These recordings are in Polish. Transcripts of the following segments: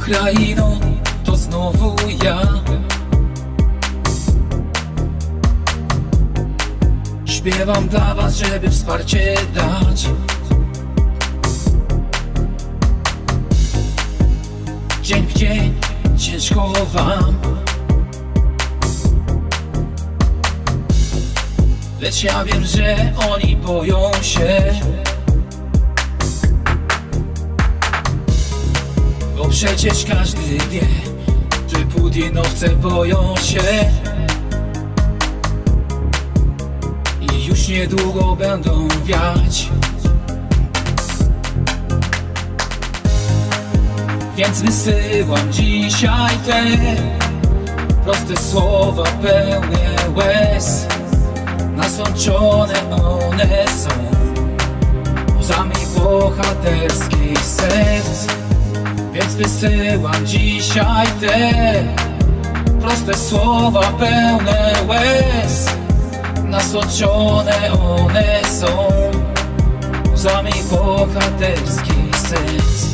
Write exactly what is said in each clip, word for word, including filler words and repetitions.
Ukraino, to znowu ja. Śpiewam dla was, żeby wsparcie dać. Dzień w dzień, ciężko wam, lecz ja wiem, że oni boją się, bo przecież każdy wie, że Putinowce boją się i już niedługo będą wiać. Więc wysyłam dzisiaj te proste słowa pełne łez. Nasączone one są łzami bohaterskich serc. Więc wysyłam dzisiaj te proste słowa pełne łez. Nasączone one są łzami bohaterskich serc.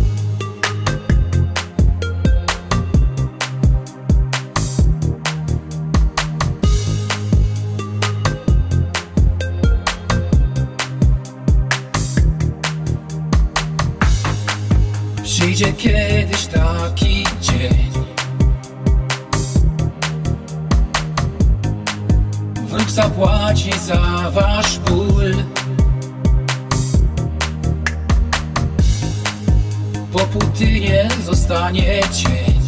Przyjdzie kiedyś taki dzień, wróg zapłaci za wasz ból. Po Putinie zostanie cień,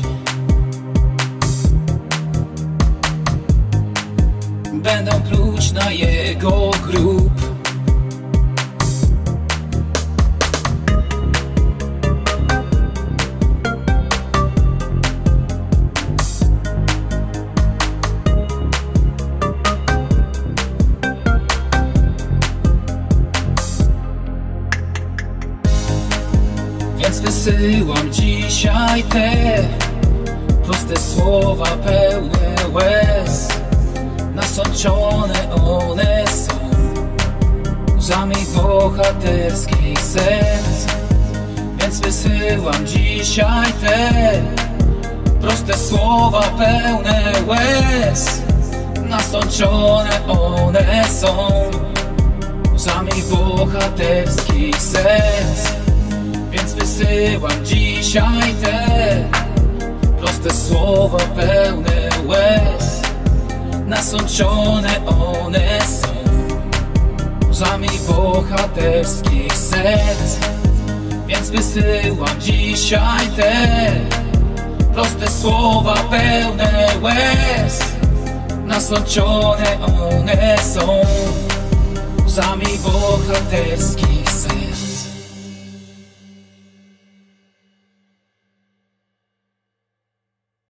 będą pluć na jego grób. Więc wysyłam dzisiaj te proste słowa pełne łez. Nasączone one są łzami bohaterskich serc. Więc wysyłam dzisiaj te proste słowa pełne łez. Nasączone one są łzami bohaterskich serc. Więc wysyłam dzisiaj te proste słowa pełne łez. Nasączone one są łzami bohaterskich serc. Więc wysyłam dzisiaj te proste słowa pełne łez. Nasączone one są łzami bohaterskich